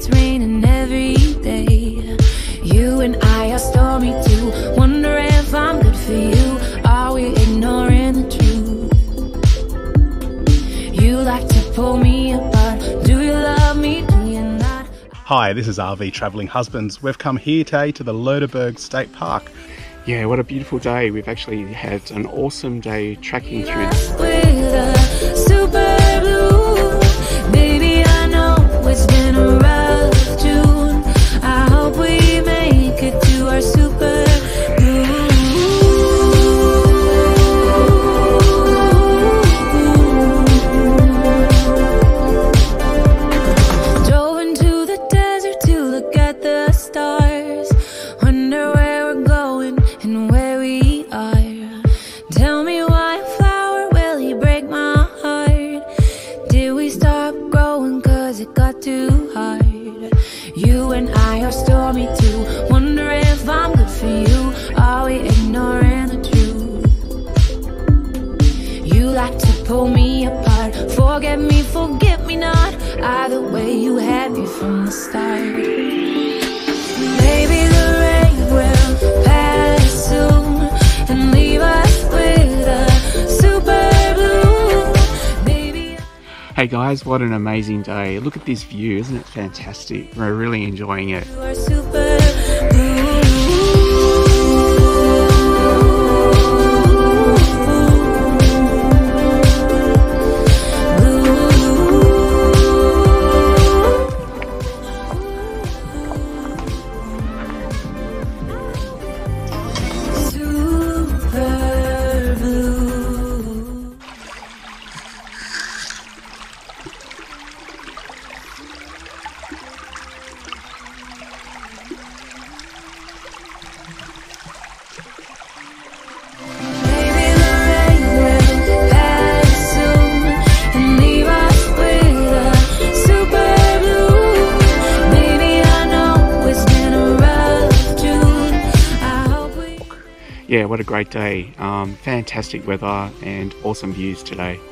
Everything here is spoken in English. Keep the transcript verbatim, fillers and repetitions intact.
it's raining every day. You and I are stormy too. Wonder if I'm good for you. Are we ignoring the truth? You like to pull me apart. Do you love me? Do you not? Hi, this is R V Travelling Husbands. We've come here today to the Lerderberg State Park. Yeah, what a beautiful day. We've actually had an awesome day trekking through. With a super blue, baby, I know it's been a rough June. I hope we make it to our super blue. Drove into the desert to look at the stars. Wonder where we're going and where we are. Tell me why a flower, will he break my heart? Did we stop growing cause it got too hard? You and I are stormy too. Wonder if I'm good for you. Are we ignoring the truth? You like to pull me apart. Forget me, forget me not. Either way, you had me from the start. Maybe the rain will pass soon and leave us with a super blue, baby. Hey guys, what an amazing day. Look at this view, isn't it fantastic? We're really enjoying it. You are super blue. Yeah, what a great day. Um, fantastic weather and awesome views today.